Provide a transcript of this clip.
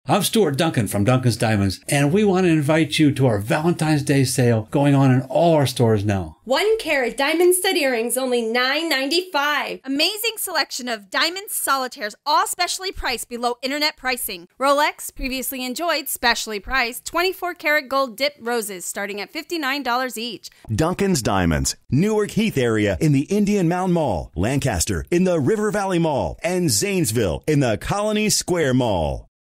I'm Stuart Dunkin from Dunkin's Diamonds, and we want to invite you to our Valentine's Day sale going on in all our stores now. 1 carat diamond stud earrings, only $9.95. Amazing selection of diamond solitaires, all specially priced below internet pricing. Rolex, previously enjoyed, specially priced. 24 karat gold dip roses, starting at $59 each. Dunkin's Diamonds, Newark Heath area in the Indian Mound Mall, Lancaster in the River Valley Mall, and Zanesville in the Colony Square Mall.